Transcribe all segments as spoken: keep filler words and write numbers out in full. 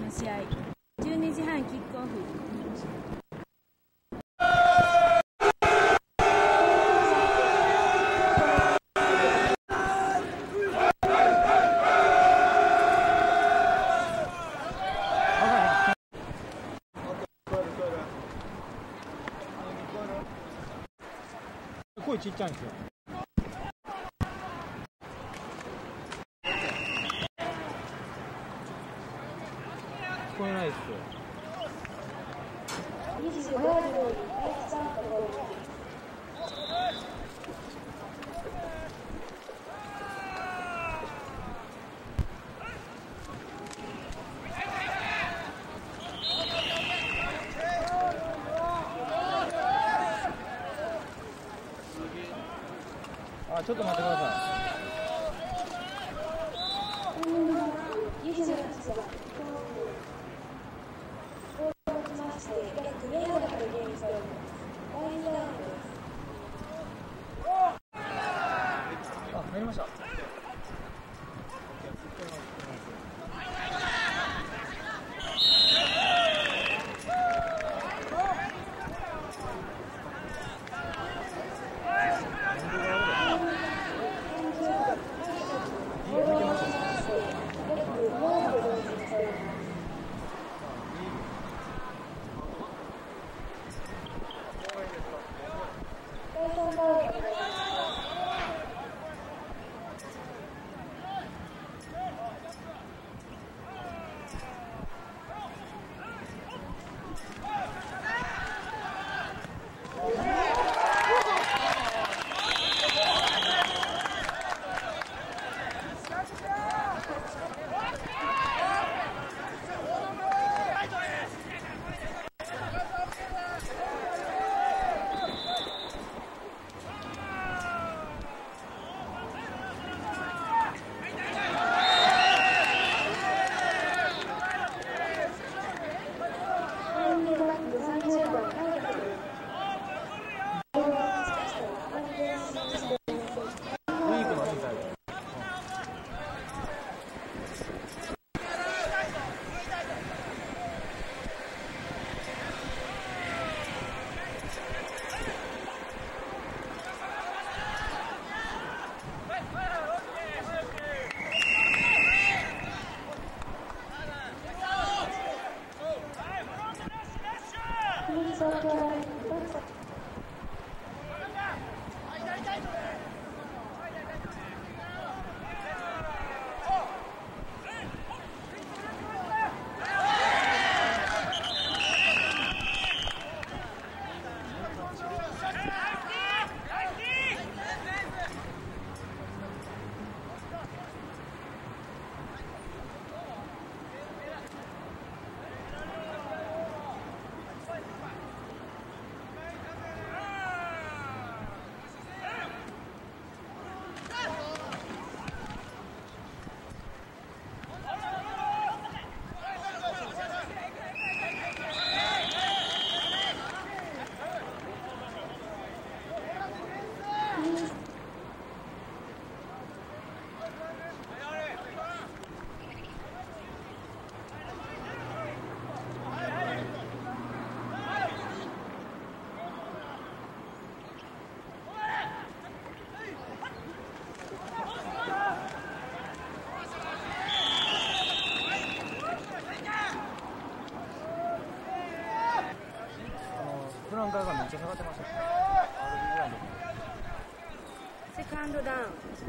の試合、じゅうにじはんキックオフ。 声ちっちゃいんですよ。聞こえないですよ。あ、ちょっと待ってください。あ、入りました。フランカーがめっちゃ下がってました。 セカンドダウン。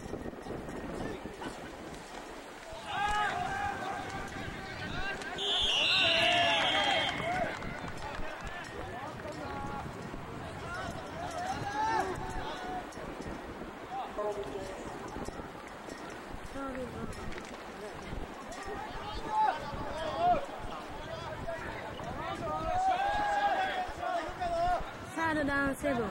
サードダウンセブン。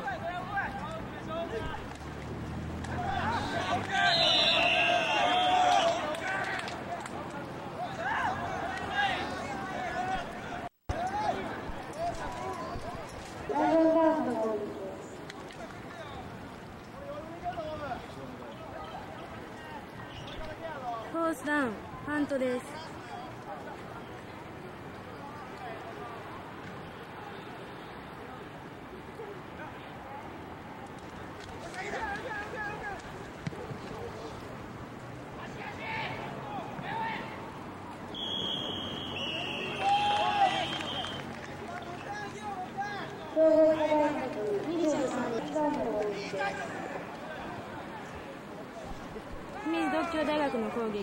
フォースダウン、パントです。 京大学の攻撃。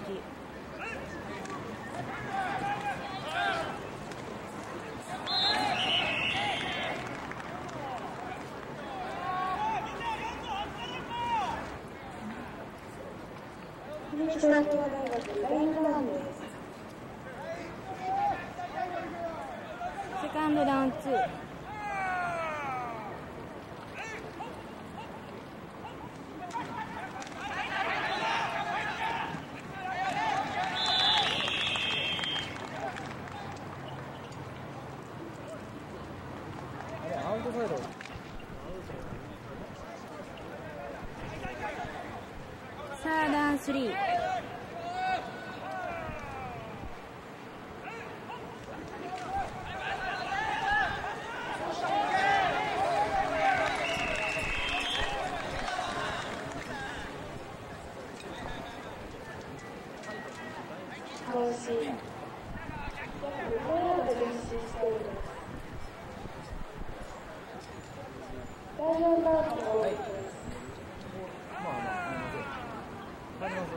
東京大学ラインランです。 セカンドダウンツー。 アウトサイド。 サーダンスリー。 投資。これらで練習しています。代表カードを。 まあまあ、帰ります。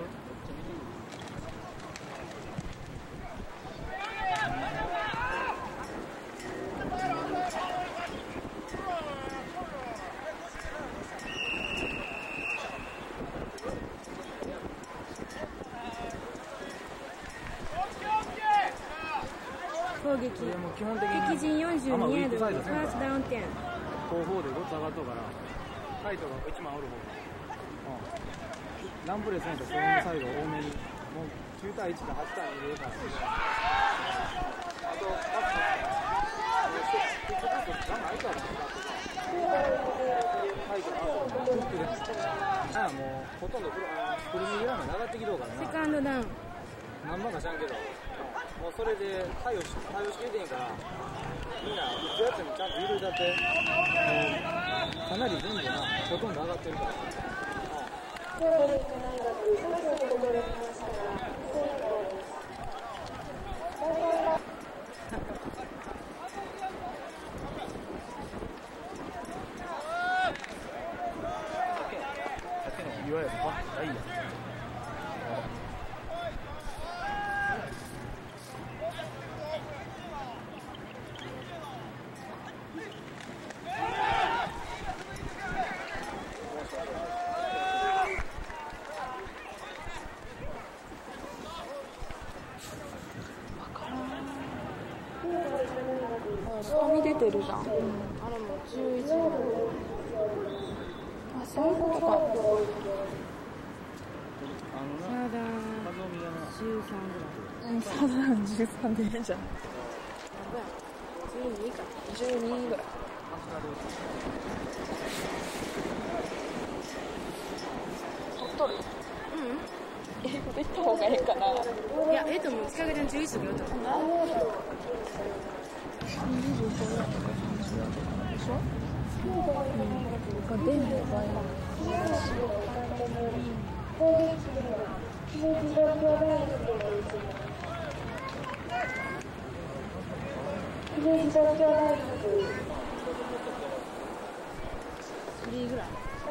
攻撃。 基本的に敵陣よんじゅうにヤード、ファーストダウン点。 後方でごつ上がっとうから、サイドがいちまんおる方が、うん、ランプレスないとフロントサイド多めに、もうきゅう対いちかはち対にでから、あと、パス結局、ランナー空いたら、サイドがフックで、ああ、もうほとんどフルミランナー上がってきとうからな。 セカンドダウン。 何番か知らんけど、もうそれで対応し、対応しきれてへんから、みんな打つやつにちゃんと緩いだって、もうかなり全部な、ほとんど上がってるから。いわゆるバックがいいや。 紙出てるじゃん、うん、あれもじゅういちまん。あ、そういうことか。 サーダンじゅうさんぐらい。 うん、サーダンじゅうさんでいいんじゃない。じゅうにかじゅうにぐらい。取る？うん、英語で言った方がいいかな。 いや、ええと思う。近くでじゅういちとか言うと思う。 にじゅうごヤードとかさんじゅうヤードとかでしょ。うん。が電の場合は。 スリーぐらい。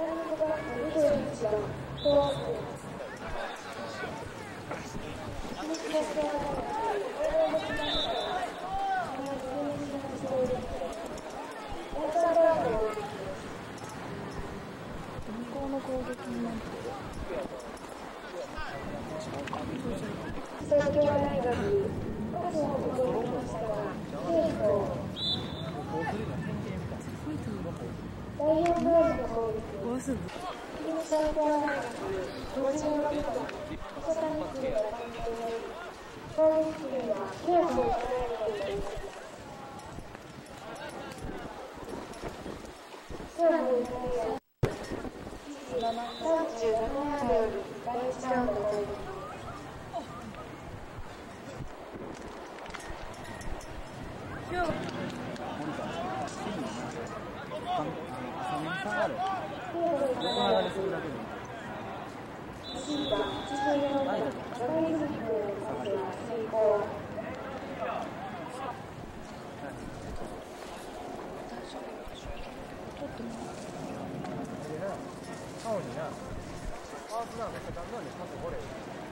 向こうの攻撃になってる。 東京大学、パスを取りましたが、シュート。代表カードの攻撃。 もうすぐ。 東京大学、ごじゅうろくど、小谷区で攻撃権はケアを取られています。さんじゅうななヤードより第一ラウンドという。 今日青にな、パースなんかセカンドにパス掘れる。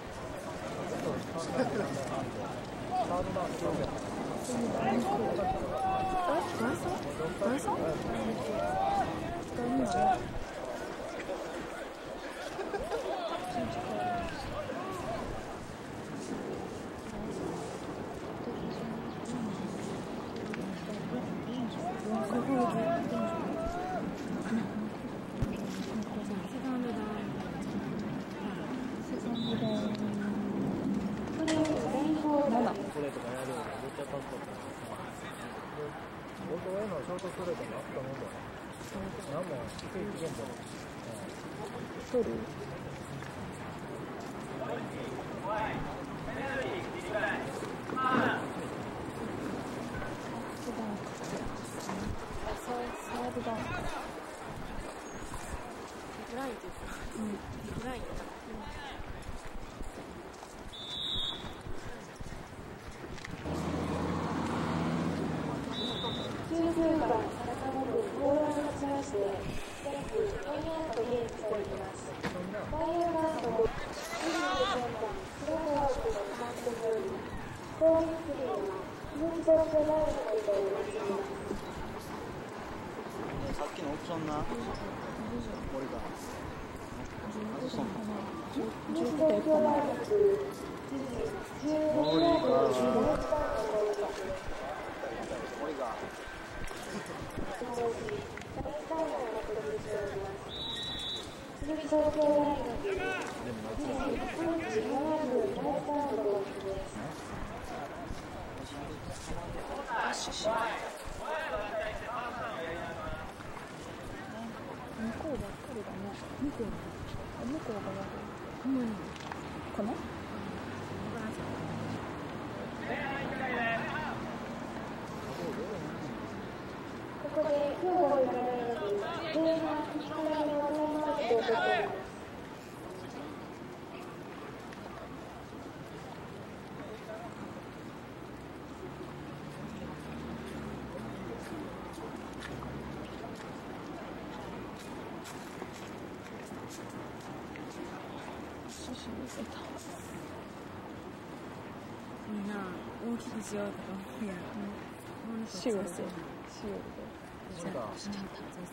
みんな大きくしようとか思うやん。 しようぜ。しようぜ。 じゃあ、じゃあ、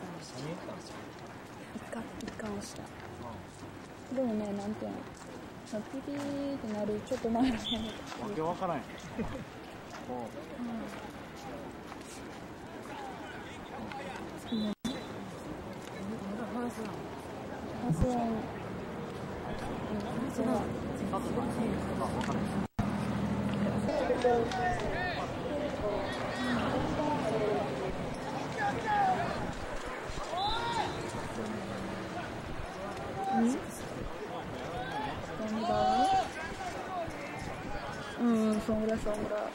一回、一回押した。でもね、なんていうの、ピピーってなるちょっと前のね。 わけわからんやん。 発音。発音。うん、そんぐらいそんぐらい。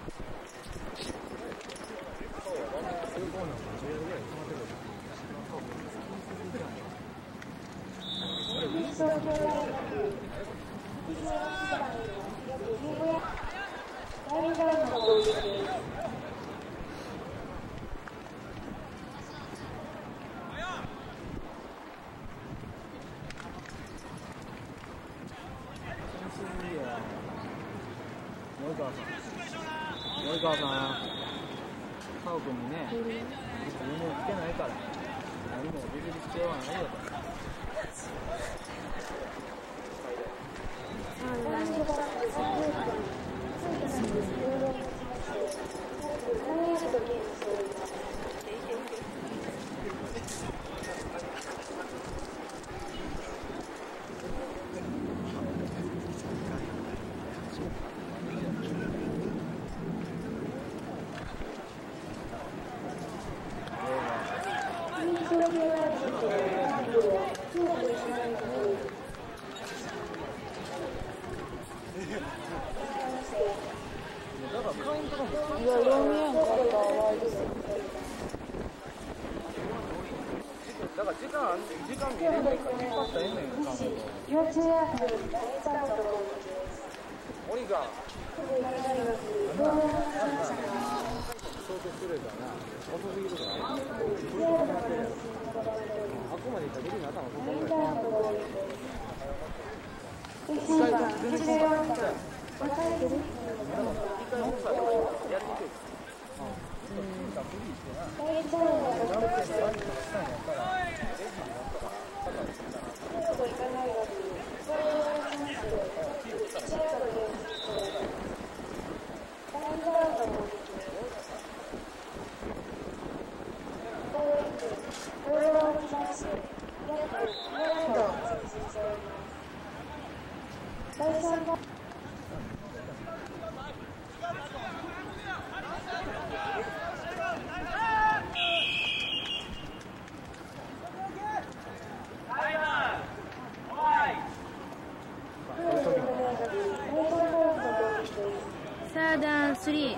森川さん、カオ君にね、自分も来てないから、何もできる必要はないよと。いや、読みやんかったら悪いです。 だから時間、時間見れないからね、パスタえんねんか。森が。相当失礼だな。遅すぎるから。あくまで行った時に頭を取ったんだよ。 サードアンスリー。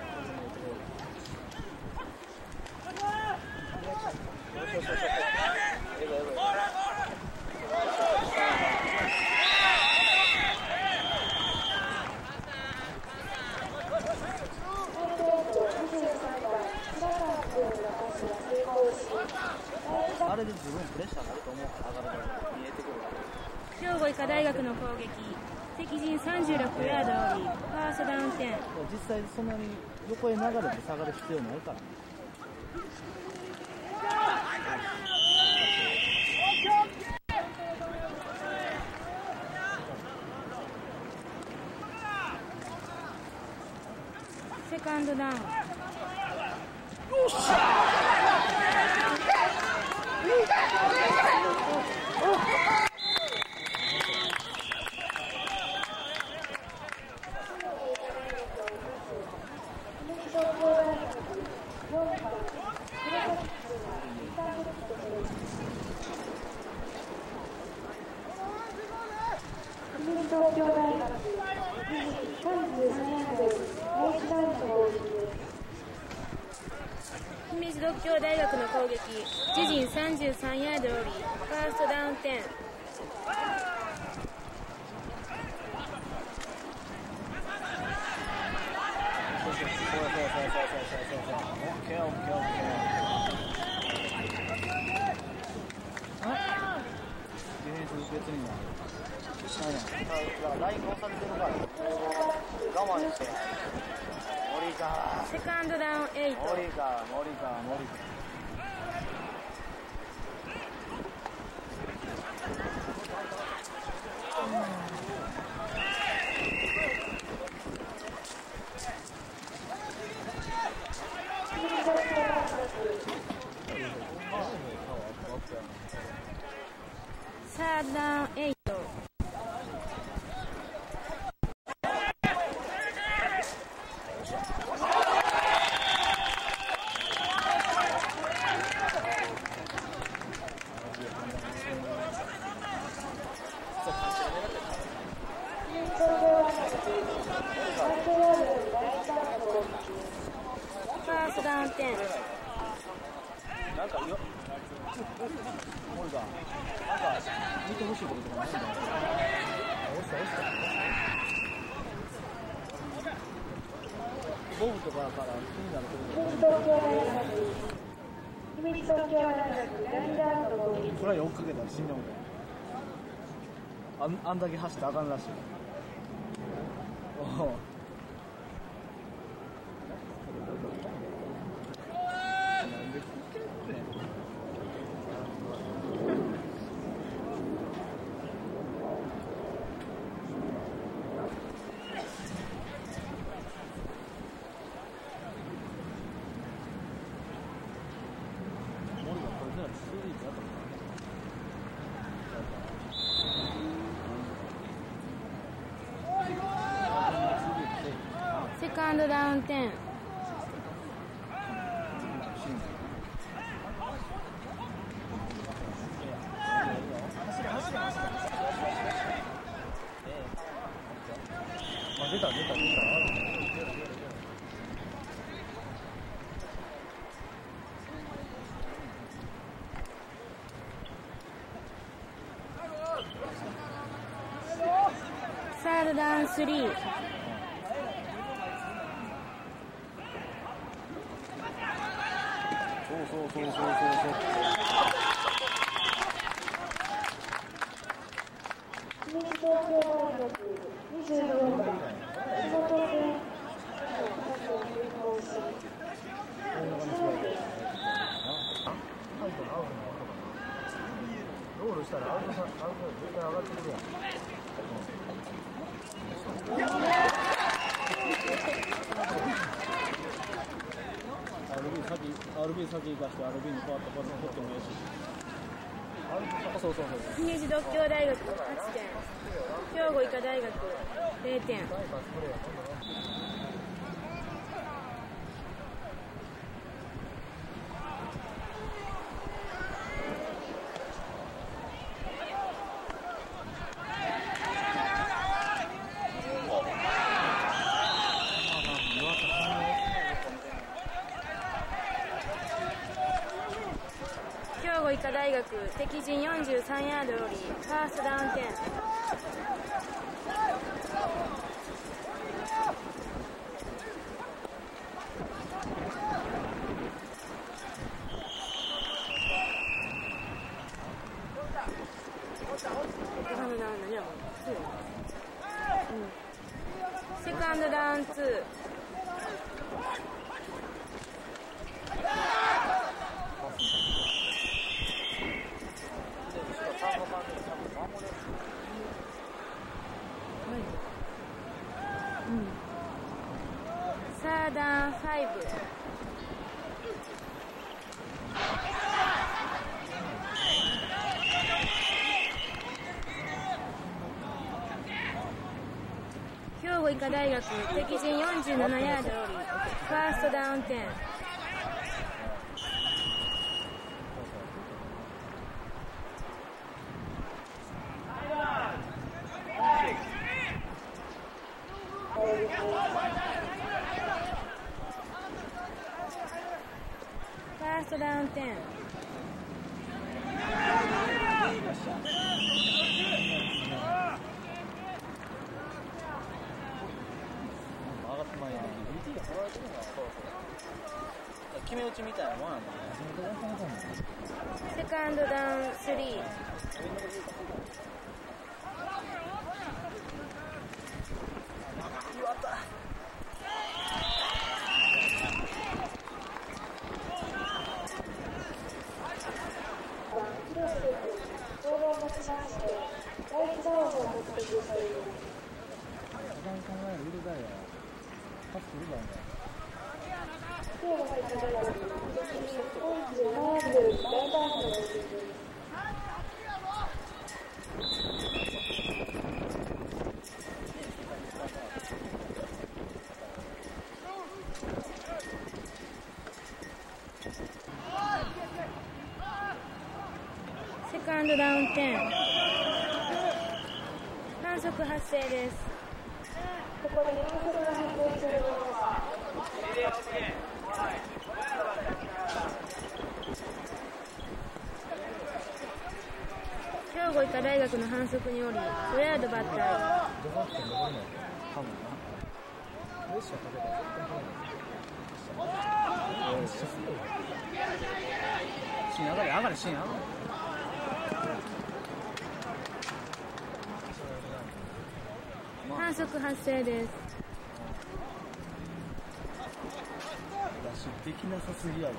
あれで自分プレッシャーになると思うから上がるから見えてくるから。 兵庫医科大学の攻撃。敵陣さんじゅうろくヤード折り。ファーストダウンテン。 実際そんなに横へ流れて下がる必要ないから。 セカンドダウン。姫路獨協大学の攻撃。自陣さんじゅうさんヤード折り。ファーストダウンテン。セカンドダウンエイト。 森か森か森か。 サードダウンエイト。ファーストダウンテン。 なんかよ、森がなんか見てほしいこととかないんだよ。押した押した。ボブとかから気になること。それは追っかけたら死んだもん。あんあんだけ走ってあかんらしい。おお。 セカンドダウンテン。 出た出た出た。 サードダウンスリー。 そうそうそうそうそう。 にじゅうよんばんしたらアウトさ、アウト絶対上がってくるやん。アールビー 先、アールビー 先行かして アールビー に変わったパスを取ってもいいし。そうそうそう。 姫路独協大学はちてん、兵庫医科大学れいてん。兵庫医科大学敵陣よんじゅうさんヤードよりファーストダウン点。セカンドダウンツー。サーダンファイブ。兵庫医科大学敵陣よんじゅうななヤードよりファーストダウン点。ファーストダウン点。 決め打ちみたいなもんなんだね。 セカンドダウンスリー。セカンドダウン点。反則発生です。 ここで反則が発生するのは兵庫医科大学の反則によりごヤードバッター。 シーン上がれ上がれシーン上がれ。 反則発生です。 できなさすぎやろな。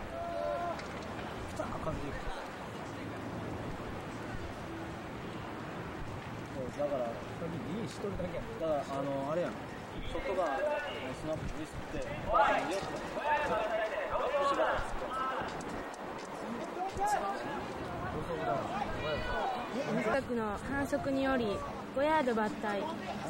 あかんでだからに一人だけやん。だからあのあれやん。外がスナップミスって近くの反則によりごヤード抜体。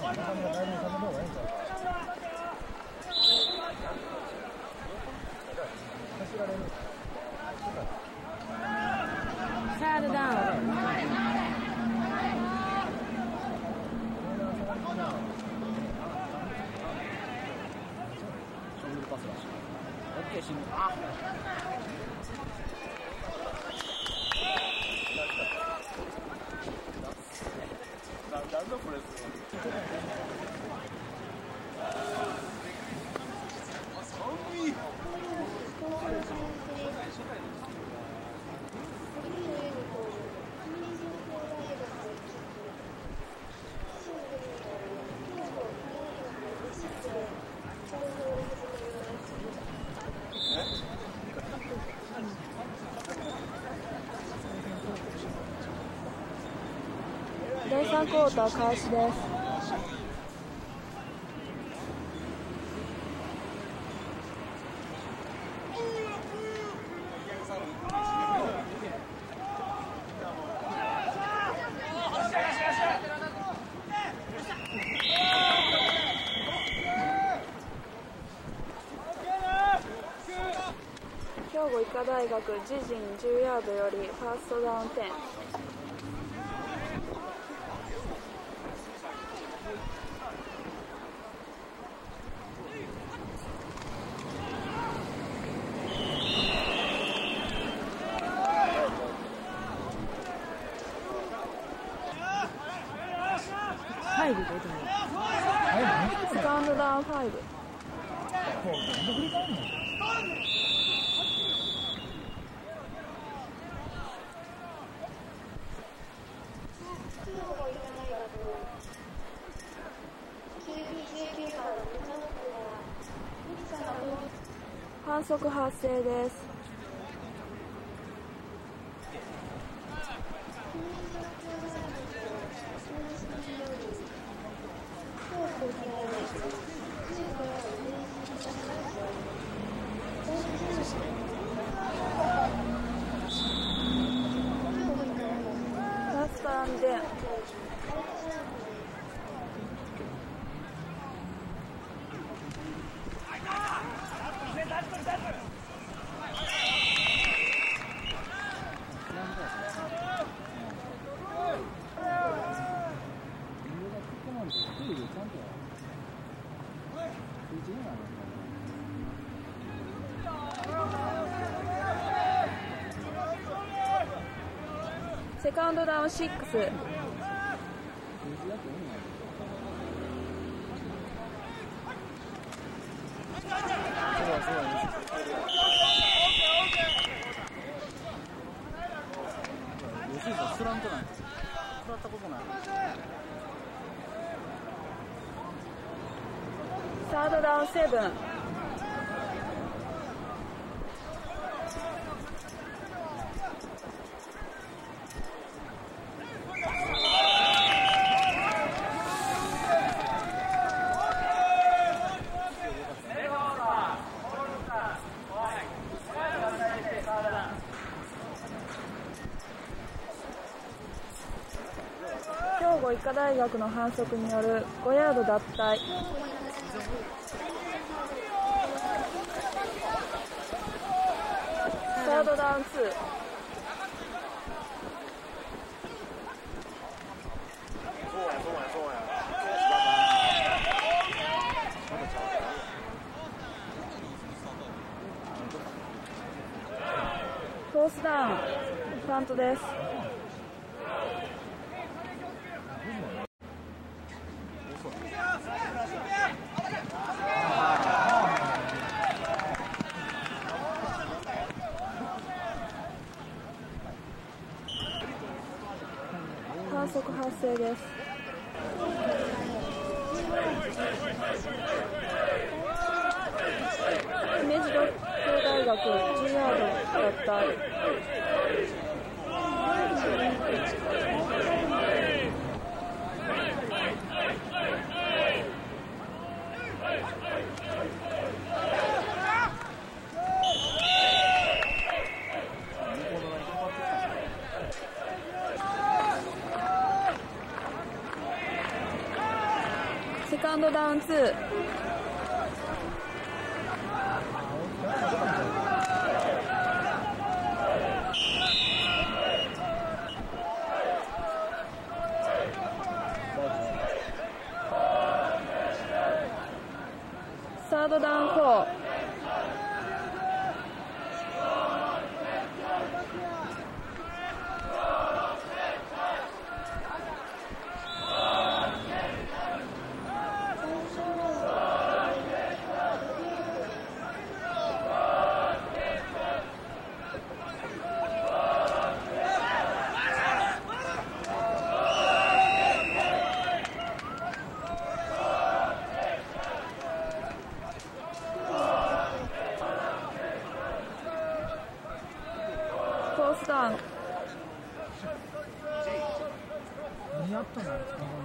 サードダウン。 ダウンクォーター開始です。兵庫医科大学自陣じゅうヤードよりファーストダウンじゅう。 入ることにセカンドダウンファイブ。反則発生です。ラストランでセカンドダウンシックス。 スラントなんです。食らったことない。 サードダウンセブン。兵庫医科大学の反則によるごヤード脱退。サードダウンツー。フォースダウンファントです。反則発生です。姫路独協大学じゅうヤード脱退。セカンドダウンツー。サードダウンフォー。フォースダウン。 にヤやっとない。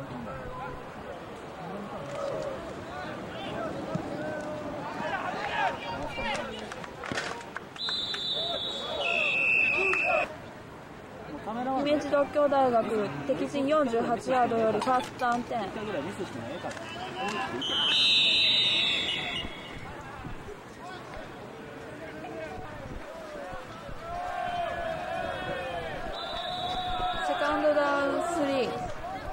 姫路獨協大学敵陣よんじゅうはちヤードよりファーストダウン点。セカンドダウンスリー。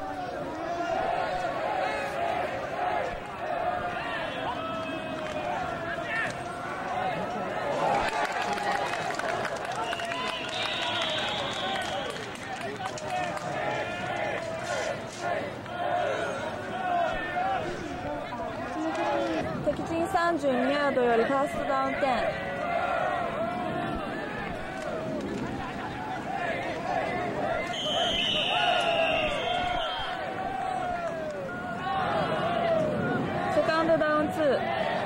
敵陣さんじゅうにヤードよりファーストダウン点。セカンドダウンツー。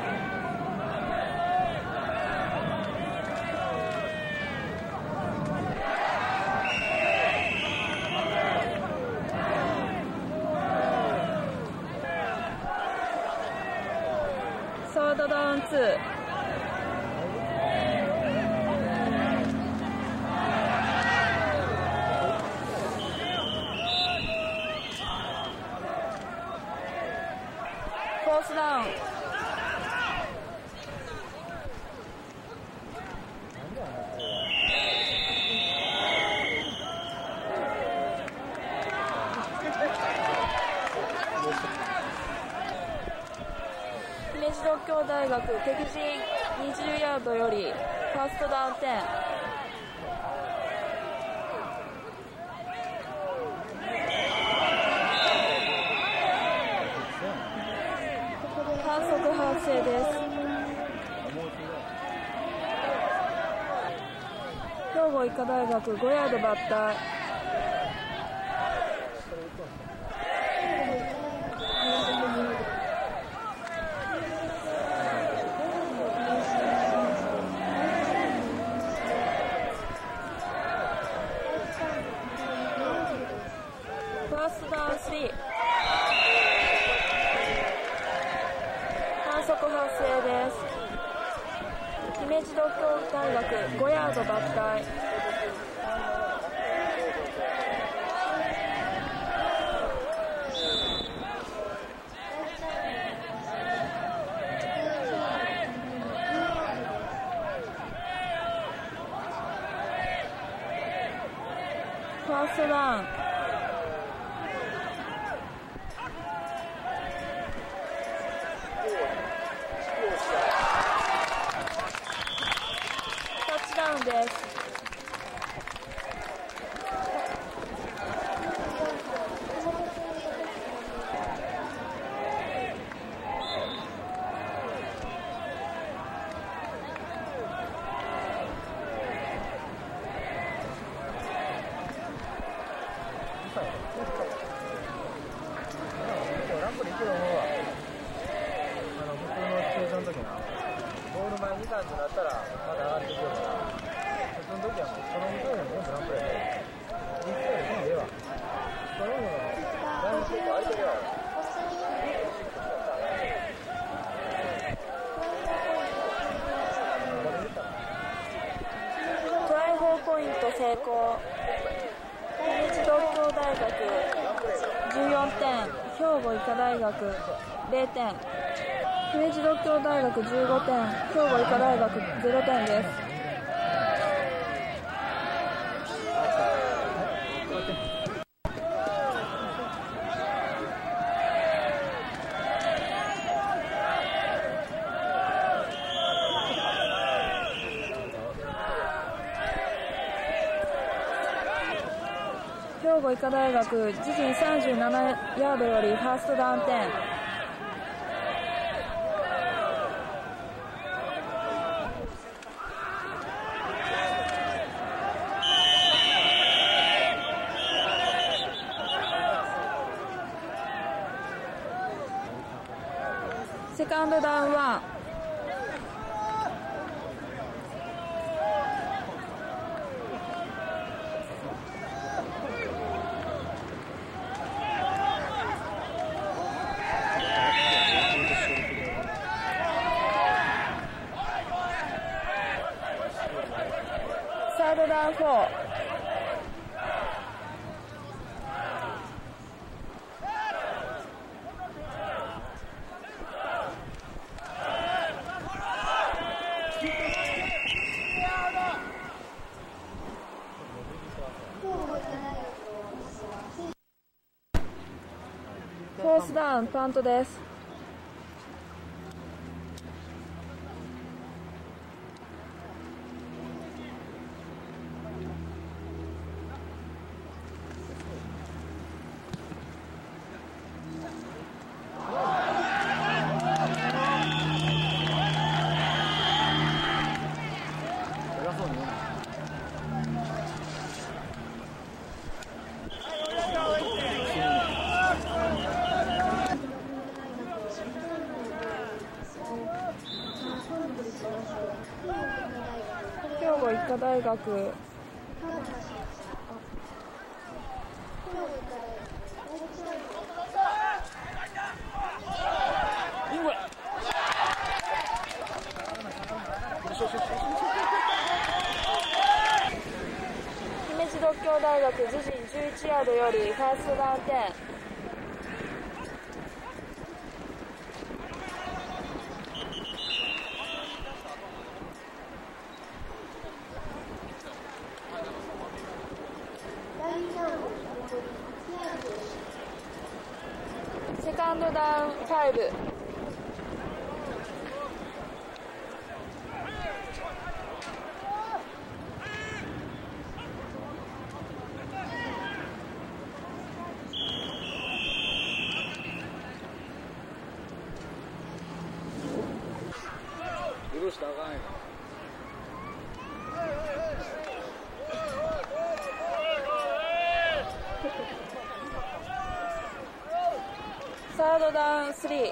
サードダウンツー。フォースダウン。姫路獨協大学敵陣にじゅうヤードよりファーストダウン点。反則発生です。兵庫医科大学ごヤード抜体。ファーストダウンスリー。反則発生です。姫路獨協大学ごヤード抜体。ファーストダウン。タッチダウンです。 ランプで行ける思うわ。あの普通のシチュエーションの時な、ゴール前に段となったらまだ上がっていくから、普通の時はもうその向こうでも全部ランプやで。一緒よりそのええわ。そのものだいぶ結構空いてるよ。 トライフォーポイント成功。姫路獨協大学じゅうよんてん、兵庫医科大学ゼロてん。姫路獨協大学じゅうごてん、兵庫医科大学ゼロてんです。兵庫医科大学自陣さんじゅうななヤードよりファーストダウン点。セカンドダウンワン。 ードダウンフォー。フォースダウン、パントです。兵庫医科大学。姫路獨協大学自陣じゅういちヤードよりファーストダウンテン。セカンドダウンファイブ。 許したらあかんよ。 サードダウンスリー。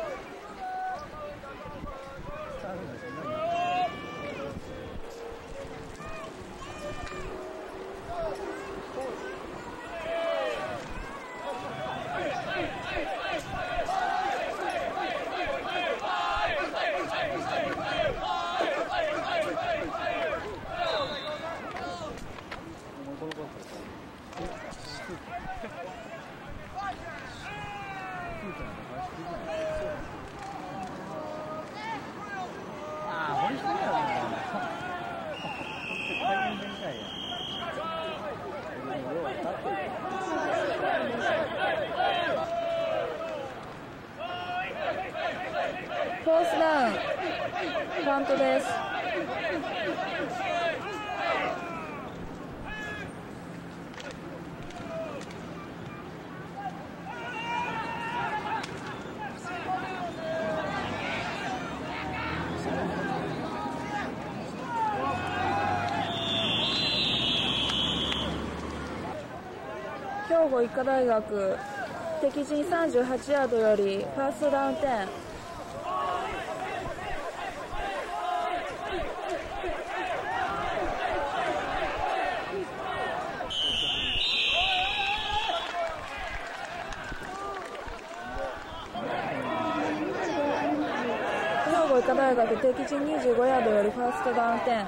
フォースダウンフラントです。兵庫医科大学敵陣さんじゅうはちヤードよりファーストダウンテン。兵庫医科大学敵陣にじゅうごヤードよりファーストダウンテン。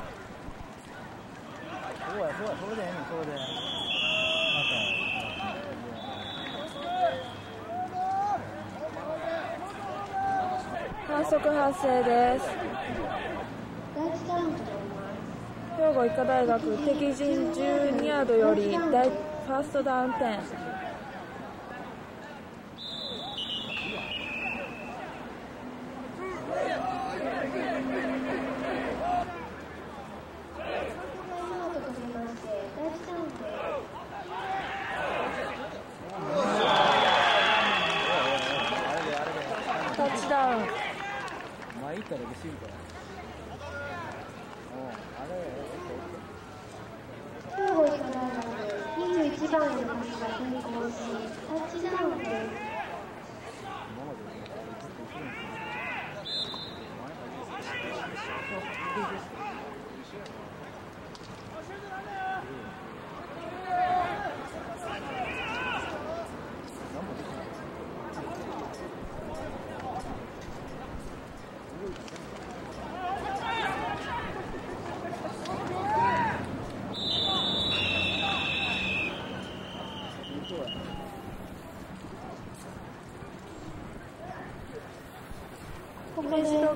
そうやそうや、それでええねん、それで。 反則発生です。兵庫医科大学敵陣じゅうにヤードより大ファーストダウンテン。タッチダウン。 前行っただけシュート。うん、あれ。 兵庫医科大学にじゅういちばんのパスが成功し、タッチダウンです。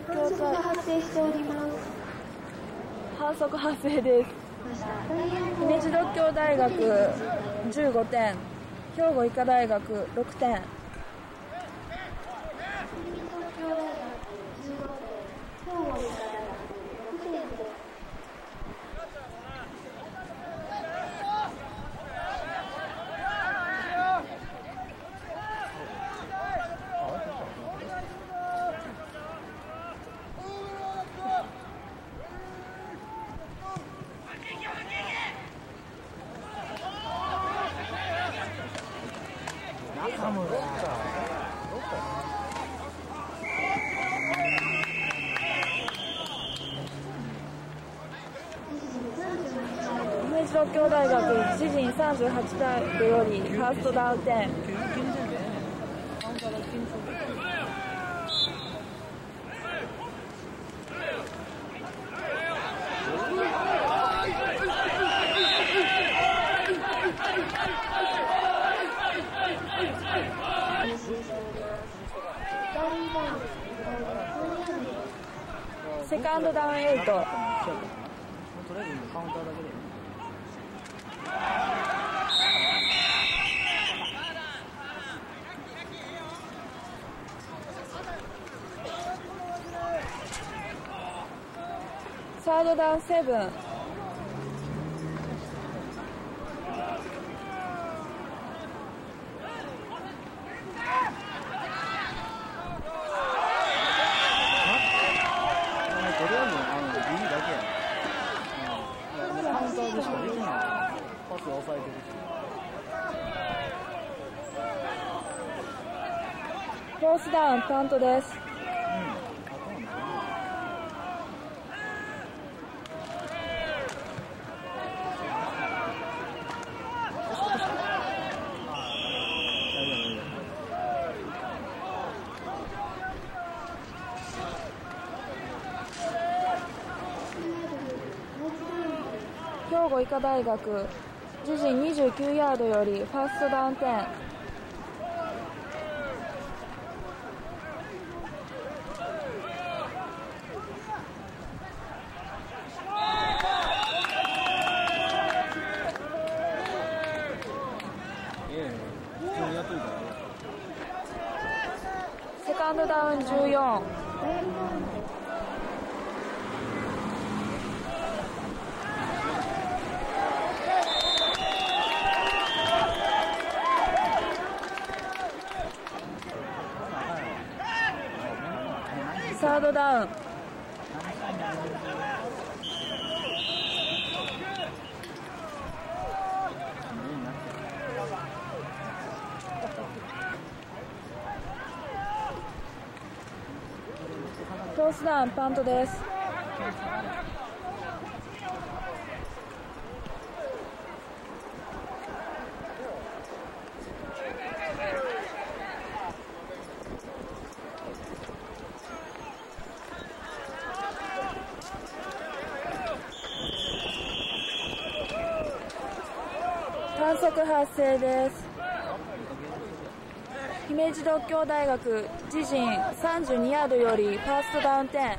京都発生しております。 反則発生です。姫路獨協大学じゅうごてん、兵庫医科大学ろくてん。姫路獨協大学自陣さんじゅうはちヤードよりファーストダウン点。セカンドダウンエイト。 とりあえずカウンターだけで。 サードダウンセブン。フォースダウンパントです。兵庫医科大学自陣にじゅうきゅうヤードよりファーストダウン点。セカンドダウンじゅうよん。サードダウン。フォースダウンパントです。反則発生です。姫路獨協大学自陣さんじゅうにヤードよりファーストダウン点。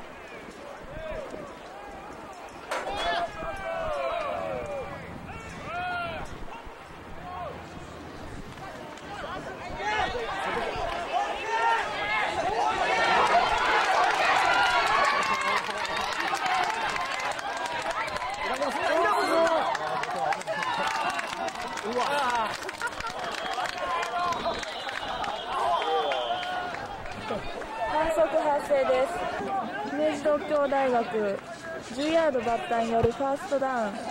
反則発生です。姫路獨協大学じゅうヤードバッターによるファーストダウン。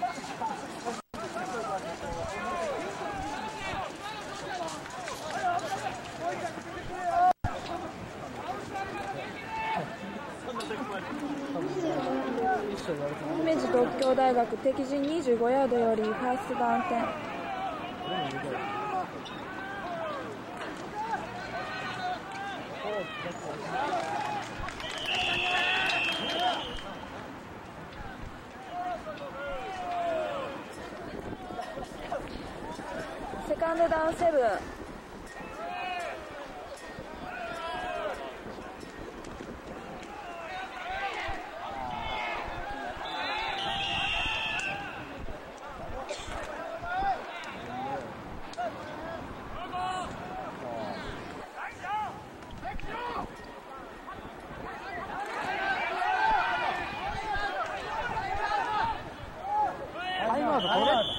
姫路獨協大学敵陣にじゅうごヤードよりファーストダウン点。セカンドダウンセブン。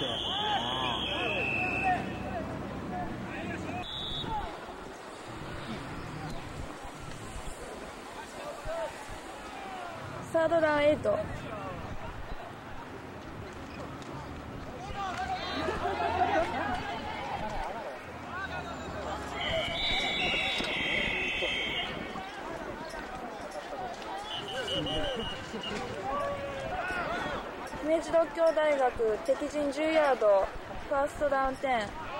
ってサードダウンエイト。明治独協大学敵陣じゅうヤード、ファーストダウンテン。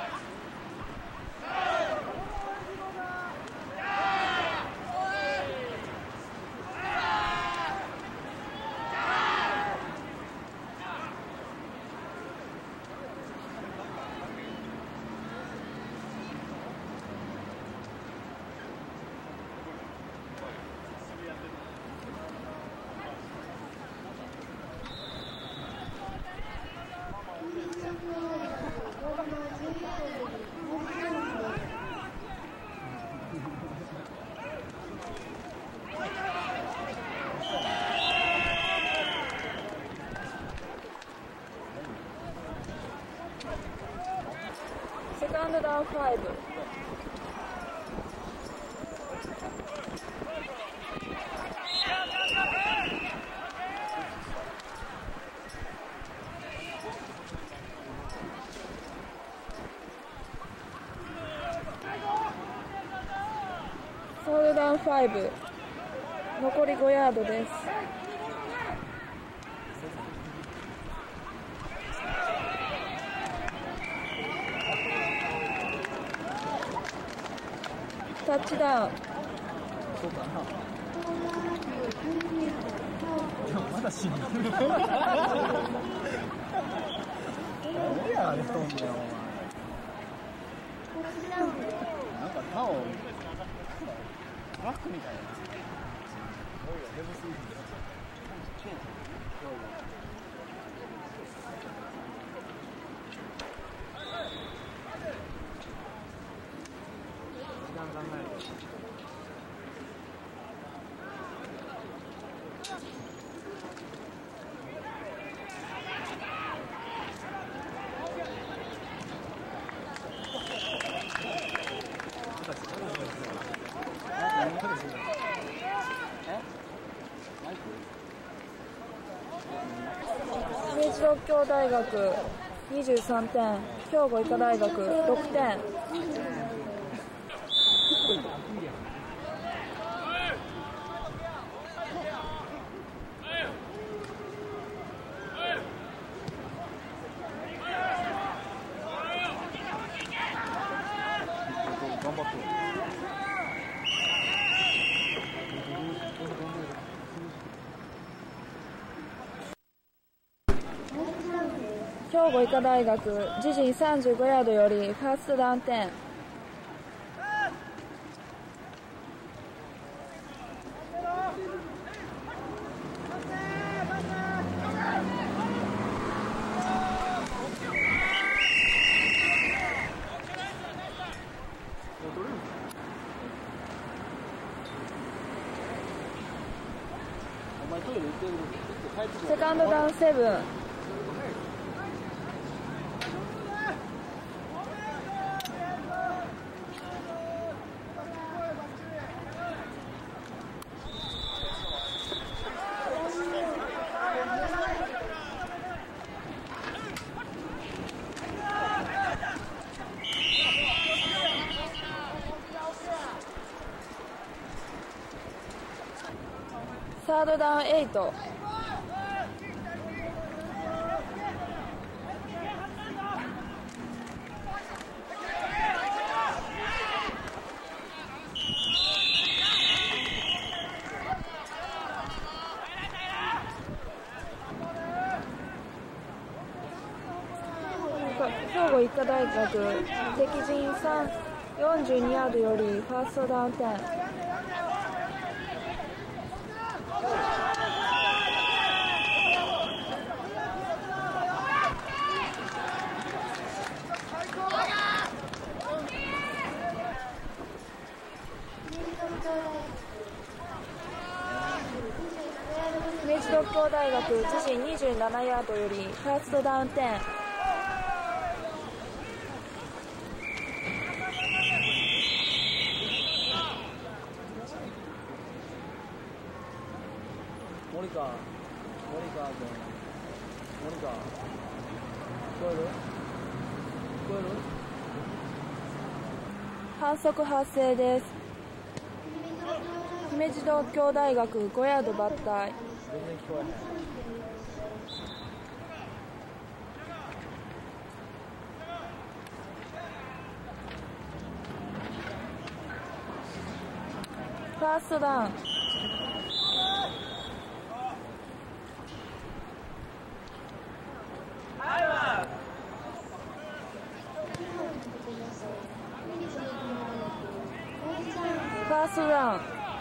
セカンドダウンファイブ。フォールダウンファイブ。残りごヤードです。タッチダウン。 そうかな。でもまだ死ぬ。何やあれ飛んだよお前。なんかタオトラックみたいな。ヘブスイーツ。 明治独協大学にじゅうさんてん、兵庫医科大学ろくてん。 頑張って。 兵庫医科大学自陣さんじゅうごヤードよりファーストダウンテン。セカンドダウンセブン。サードダウンエイト。兵庫医科大学敵陣さん、よんじゅうにヤードよりファーストダウンテン。明治独協大学自陣にじゅうななヤードよりファーストダウンテン。 森川君、森川、聞こえる？聞こえる？ 反則発生です。姫路東京大学ごヤード抜体。 全然聞こえへん。 ファーストダウン。ファーストダウン。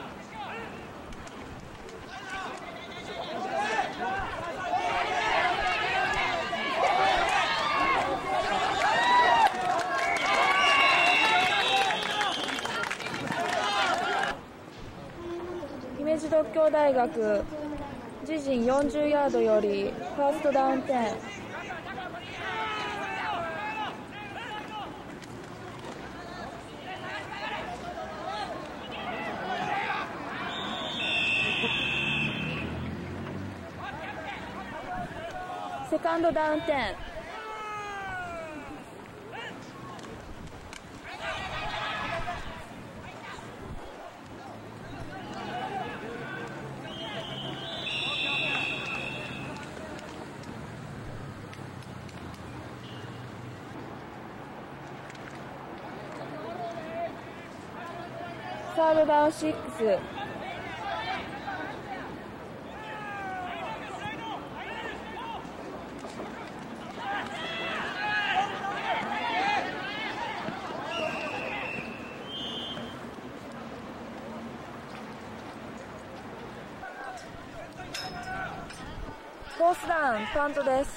姫路獨協大学自陣よんじゅうヤードよりファーストダウンテン。セカンドダウンテン。サードダウンシックス。フォースダウン、パントです。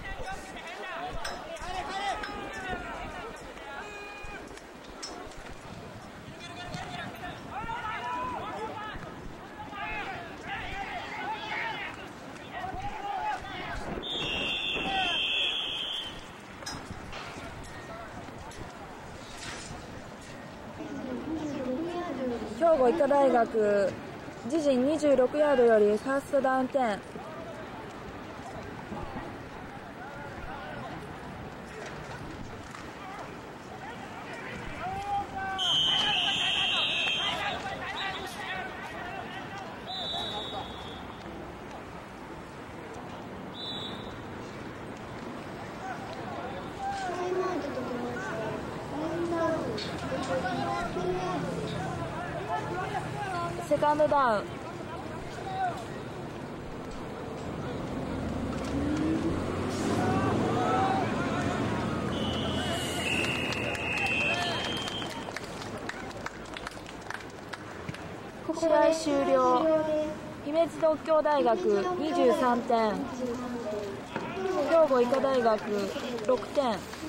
兵庫医科大学自陣にじゅうろくヤードよりファーストダウンテン。セカンドダウン。試合終了。姫路獨協大学にじゅうさんてん、兵庫医科大学ろくてん。